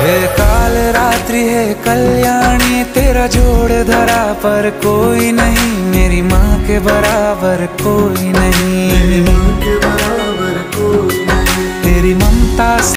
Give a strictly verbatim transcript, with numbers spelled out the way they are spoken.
हे काल रात्रि है कल्याणी, तेरा जोड़ धरा पर कोई नहीं, मेरी माँ के बराबर कोई नहीं।